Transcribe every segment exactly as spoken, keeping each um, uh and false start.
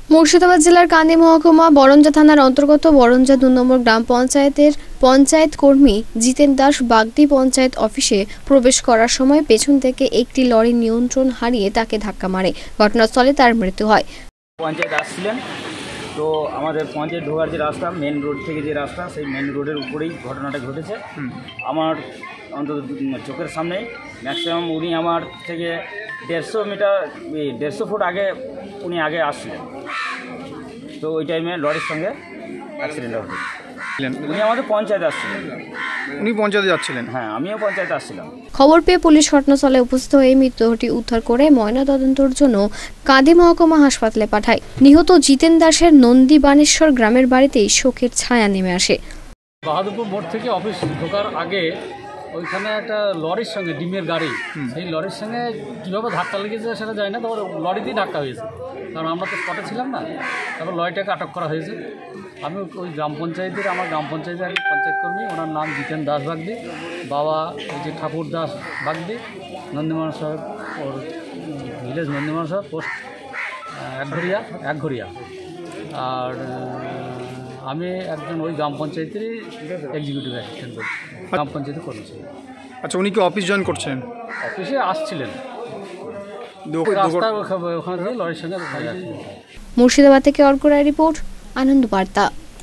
মুর্শিদাবাদ জেলার কান্দি মহকুমা বরঞ্জা থানার অন্তর্গত বরঞ্জা দুই নম্বর গ্রাম পঞ্চায়েতের পঞ্চায়েত কর্মী জিতেন দাস বাগদি পঞ্চায়েত অফিসে প্রবেশ করার সময় পেছন থেকে একটি লরি নিয়ন্ত্রণ হারিয়ে তাকে ধাক্কা মারে। ঘটনাস্থলে তার মৃত্যু হয়। পঞ্চায়েত আসছিলেন, তো আমাদের পঞ্চায়েত ঢোকার যে রাস্তা, মেন রোড থেকে যে রাস্তা, সেই মেন রোডের উপরেই ঘটনাটা ঘটেছে। আমার অন্তত চোখের সামনেই ম্যাক্সিমাম উনি আমার থেকে দেড়শো মিটার দেড়শো ফুট আগে উনি আগে আসছিলেন, তো ওই টাইমে লরির সঙ্গে অ্যাক্সিডেন্ট হয়েছে। উনি আমাদের পঞ্চায়েতে আসছিলেন। উনি পঞ্চায়েতে যাচ্ছিলেন? হ্যাঁ, আমিও পঞ্চায়েতে আসছিলাম। খবর পেয়ে পুলিশ ঘটনাস্থলে উপস্থিত হয়ে মৃতদেহটি উদ্ধার করে ময়নাতদন্তের জন্য কান্দি মহকুমা হাসপাতালে পাঠায়। নিহত জিতেন দাসের নন্দীবানেশ্বর গ্রামের বাড়িতেই শোকের ছায়া নেমে আসে। বাহাদুরপুর মোড় থেকে অফিস ঢোকার আগে ওইখানে একটা লরির সঙ্গে ডিমের গাড়ি, সেই লরির সঙ্গে কীভাবে ধাক্কা লেগেছে সেটা যায় না, তারপর লরিতেই ধাক্কা হয়েছে, কারণ আমরা তো স্পটে ছিলাম না। তারপর লরিটাকে আটক করা হয়েছে। আমি ওই গ্রাম পঞ্চায়েতের আমার গ্রাম পঞ্চায়েতের এক পঞ্চায়েত কর্মী, ওনার নাম জিতেন দাস বাগদি, বাবা ওই যে ঠাকুর দাস বাগদি, নন্দীমান সাহেব, ওর ভিলেজ নন্দীমান সাহেব, পোস্ট একঘরিয়া একঘরিয়া আর আমি একজন ওই গ্রাম পঞ্চায়েতেরই এক্সিকিউটিভ অ্যাসিস্ট্যান্ট করি, গ্রাম পঞ্চায়েতে করেছি। আচ্ছা, উনি কি অফিস জয়েন করছেন? অফিসে আসছিলেন, রাস্তার ওখানে থেকে লরির সঙ্গে। মুর্শিদাবাদ থেকে অর্ক রায় রিপোর্ট, আনন্দ বার্তা।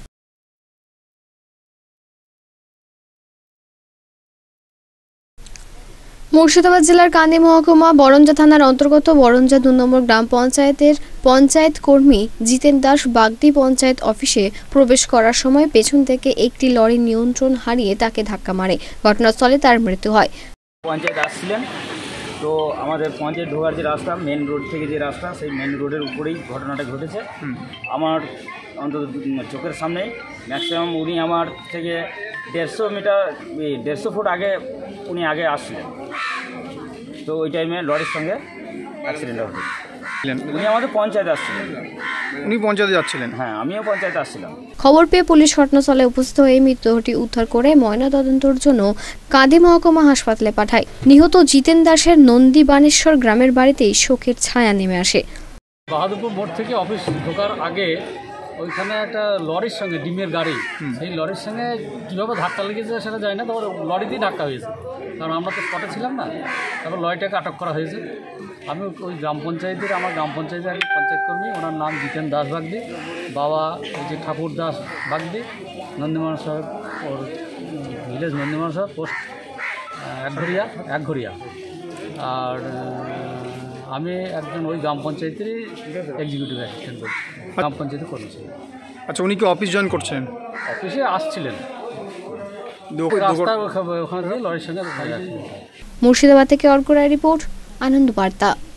মুর্শিদাবাদ জেলার কান্দি মহকুমা বরঞ্জা থানার অন্তর্গত বরঞ্জা দুই নম্বর গ্রাম পঞ্চায়েতের পঞ্চায়েত কর্মী জিতেন দাস বাগদি পঞ্চায়েত অফিসে প্রবেশ করার সময় পেছন থেকে একটি লরি নিয়ন্ত্রণ হারিয়ে তাকে ধাক্কা মারে। ঘটনাস্থলে তার মৃত্যু হয়। পঞ্চায়েত আসছিলেন, তো আমাদের পঞ্চায়েত ঢোকার যে রাস্তা, মেন রোড থেকে যে রাস্তা, সেই মেন রোডের উপরেই ঘটনাটা ঘটেছে। আমার অন্তত চোখের সামনেই ম্যাক্সিমাম উনি আমার থেকে দেড়শো মিটার দেড়শো ফুট আগে উনি আগে আসছিলেন, তো ওই টাইমে লরির সঙ্গে অ্যাক্সিডেন্ট হয়েছে। উনি আমাদের পঞ্চায়েতে আসছিলেন। উনি পঞ্চায়েতে যাচ্ছিলেন? হ্যাঁ, আমিও পঞ্চায়েতে আসছিলাম। খবর পেয়ে পুলিশ ঘটনাস্থলে উপস্থিত হয়ে মৃতদেহটি উদ্ধার করে ময়নাতদন্তের জন্য কান্দি মহকুমা হাসপাতালে পাঠায়। নিহত জিতেন দাসের নন্দীবানেশ্বর গ্রামের বাড়িতেই শোকের ছায়া নেমে আসে। বাহাদুরপুর মোড় থেকে অফিস ঢোকার আগে ওইখানে একটা লরির সঙ্গে ডিমের গাড়ি, সেই লরির সঙ্গে কীভাবে ধাক্কা লেগেছে সেটা যায় না, তারপর লরিতেই ধাক্কা হয়েছে, কারণ আমরা তো স্পটে ছিলাম না। তারপর লরিটাকে আটক করা হয়েছে। আমি ওই গ্রাম পঞ্চায়েতের আমার গ্রাম পঞ্চায়েতের এক পঞ্চায়েত কর্মী, ওনার নাম জিতেন দাস বাগদি, বাবা ওই যে ঠাকুর দাস বাগদি, নন্দীমান সাহেব, ওর ভিলেজ নন্দীমান সাহেব, পোস্ট একঘরিয়া একঘরিয়া আর আমি একজন ওই গ্রাম পঞ্চায়েতেরই এক্সিকিউটিভ অ্যাসিস্ট্যান্ট করি, গ্রাম পঞ্চায়েতে করেছি। আচ্ছা, উনি কি অফিস জয়েন করছেন? অফিসে আসছিলেন, রাস্তার ওখানে থেকে লরির সঙ্গে। মুর্শিদাবাদ থেকে অর্ক রায় রিপোর্ট, আনন্দ বার্তা।